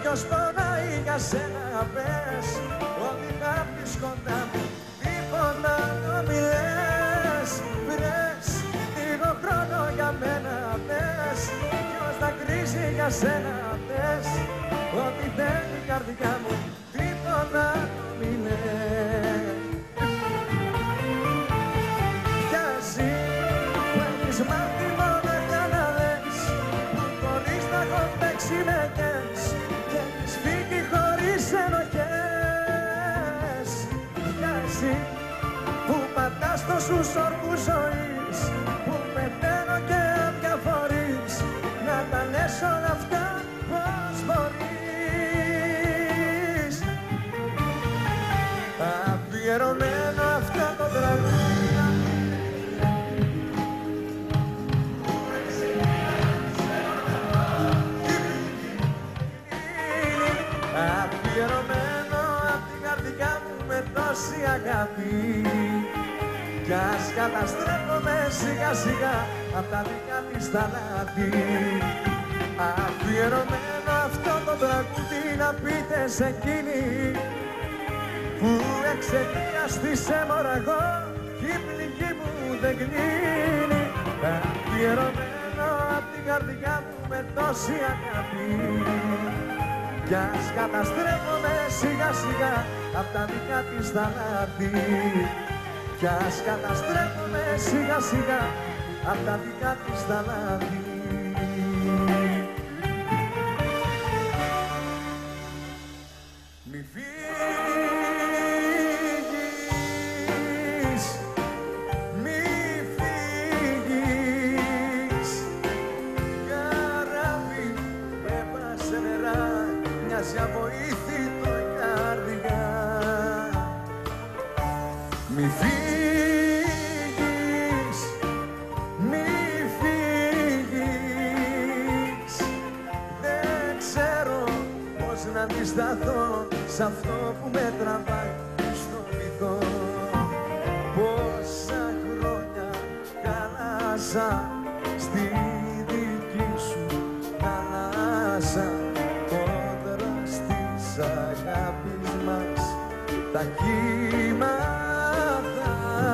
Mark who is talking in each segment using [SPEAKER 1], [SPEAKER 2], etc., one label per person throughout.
[SPEAKER 1] ποιος πονάει για σένα πες, ότι θα πεις κοντά μου, τίποτα να μη λες. Βρες λίγο χρόνο για μένα πες, ποιος θα κρίσει για σένα πες, ότι θέλει η καρδιά μου, τίποτα να μη λες. Κι εσύ που έχεις μάθει μόνο για να λες, που χωρίς να έχω παίξει μεκές και έχεις φύγει χωρίς ενοχές. Κι εσύ που πατάς τόσους όρκους ζωής, που πεθαίνω και αδιαφορείς, να τα λες όλα αυτά πώς μπορείς. Αφιερωμένο αυτό το τραγούδι, αφιερωμένο απ' την καρδιά μου με τόση αγάπη, κι ας καταστρέφομαι σιγά σιγά απ' τα δικά της τα λάθη. Αφιερωμένο αυτό το τραγούδι να πείτε σε εκείνη που εξαιτίας της έμοραγώ κι η πληγή μου δεν κλείνει. Αφιερωμένο απ' την καρδιά μου με τόση αγάπη, κι ας καταστρέφομαι σιγά σιγά απ' τα δικά της τα λάθη. Κι ας καταστρέφομαι σιγά σιγά απ' τα δικά της τα λάθη. Μη φύγεις, μη φύγεις, καράβι με έπρασε νερά, μοιάζει αβοήθητο η καρδιά. Μη φύγεις, μη φύγεις, δεν ξέρω πώς να αντισταθώ σ' αυτό που με τραβάει στο βυθό. Πόσα χρόνια χάλασα στη δική σου θάλασσα, κόντρα στις αγάπης μας τα κύματα,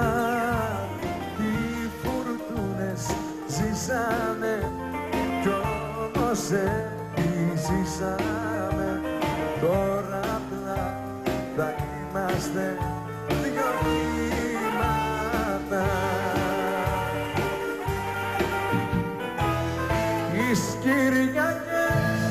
[SPEAKER 1] οι φουρτούνες ζήσανε κι όμως ζήσαμε. Τώρα απλά θα είμαστε δυο κύματα. Τις Κυριακές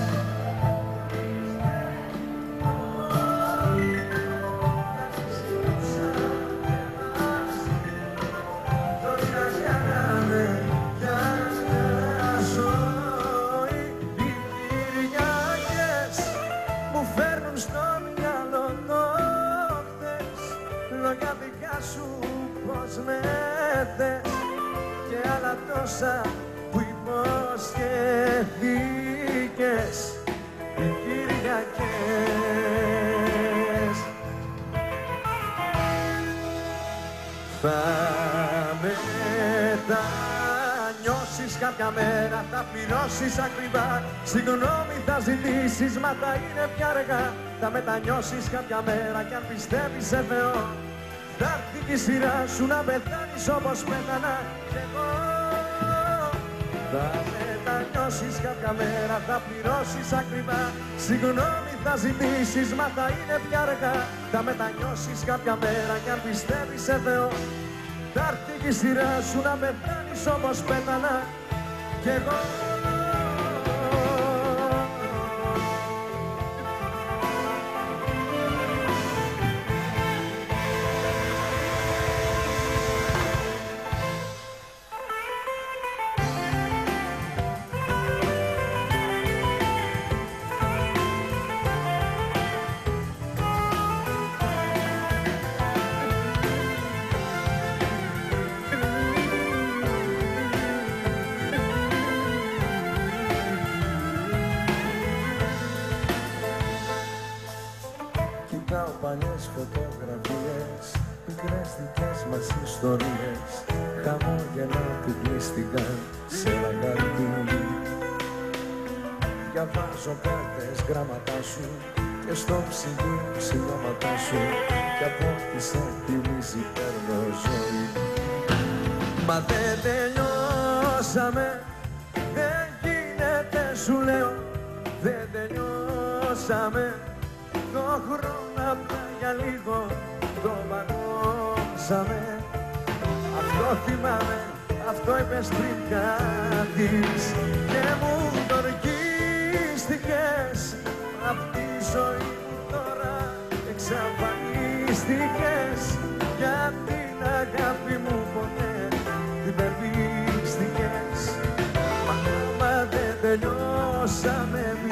[SPEAKER 1] με θες και άλλα τόσα που υποσχεθήκες οι Κυριακές. Θα μετανιώσεις κάποια μέρα, θα πληρώσεις ακριβά. Συγγνώμη θα ζητήσεις, μα θα είναι πια αργά. Θα μετανιώσεις κάποια μέρα κι αν πιστεύεις σε Θεό, θα έρθει και η σειρά σου να πεθάνεις όπως πέθανα κι εγώ. Θα μετανιώσεις κάποια μέρα, θα πληρώσεις ακριβά. Συγγνώμη θα ζητήσεις, μα θα είναι πια αργά. Θα μετανιώσεις κάποια μέρα κι αν πιστεύεις σε Θεό, θα έρθει και η σειρά σου να πεθάνεις όπως πέθανα κι εγώ. Παλιές φωτογραφίες, μικρές δικές μας ιστορίες, χαμόγελα που πλήστηκαν σε ένα χαρτί. διαβάζω πέτες γράμματά σου και στο ψυγείο ψηλώματά σου κι από ό,τι σε θυμίζει παίρνω ζωή. Μα δεν τελειώσαμε, δεν γίνεται σου λέω, δεν τελειώσαμε. Το χρόνο απλά για λίγο το παγώσαμε. Αυτό θυμάμαι, αυτό είπες πριν κάτεις και μου το ορκίστηκες. Απ' τη ζωή μου τώρα εξαφανίστηκες. Για την αγάπη μου ποτέ δεν πίστηκες. Μα δεν τελειώσαμε εμείς.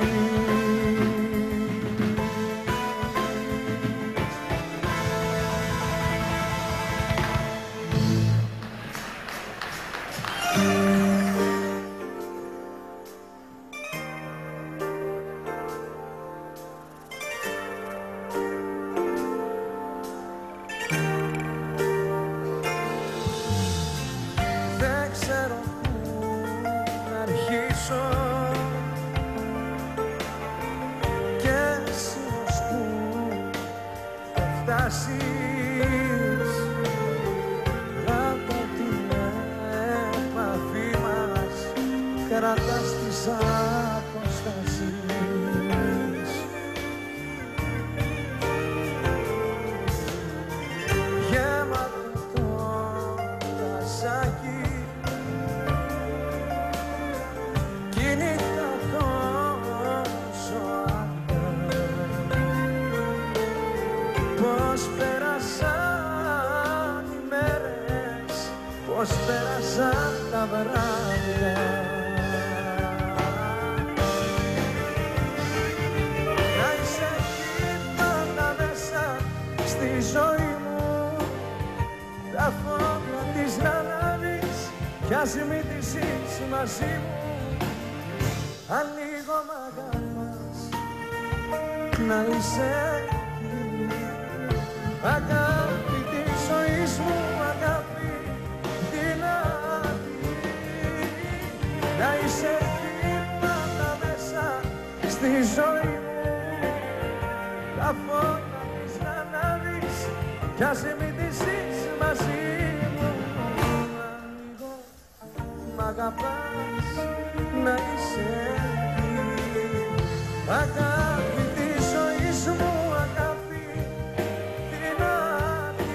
[SPEAKER 1] Από την επαφή μας κρατάς τις αποστάσεις. Γέματο το τασάκι κι η νύχτα τόσο άδεια. Πώς πέρασαν οι μέρες, πώς πέρασαν τα βράδια. Να είσαι εκεί πάντα μέσα στη ζωή μου. Τα φώτα της να ανάβεις κι ας μην τις είσαι μαζί μου. Αν λίγο μ' αγαπάς, να είσαι αγάπη της ζωής μου, αγάπη δυνατή. Να είσαι πάντα μέσα στη ζωή μου. Τα φώτα της να ανάβεις κι ας μην τις είσαι μαζί μου. Αν λίγο μ' αγαπάς, να είσαι αγάπη της ζωής μου, αγάπη δυνατή.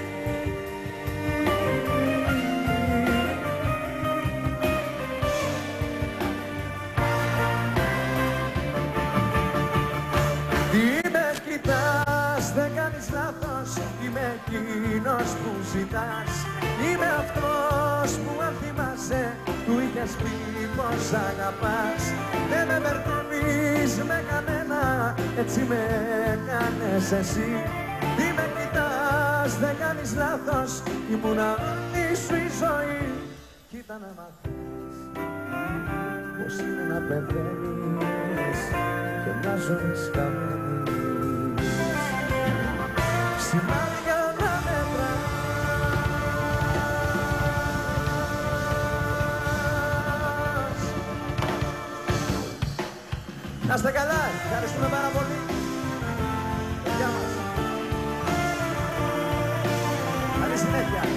[SPEAKER 1] Τι με κοιτάς, δεν κάνεις λάθος, είμαι εκείνος που ζητάς. Είμαι αυτός που αν θυμάσαι του είχες πει πως αγαπάς. Δεν με μπερδεύεις με κανένα, έτσι με έκανες εσύ. Τι με κοιτάς, δεν κάνεις λάθος, ήμουνα όλη σου η ζωή. Κοίτα να μαθαίνεις πως είναι να πεθαίνεις και να ζωής χαμένης. Σημάδια να μετράς. Να είστε καλά, ευχαριστούμε πάρα πολύ. Γεια μας. Καλή συνέχεια.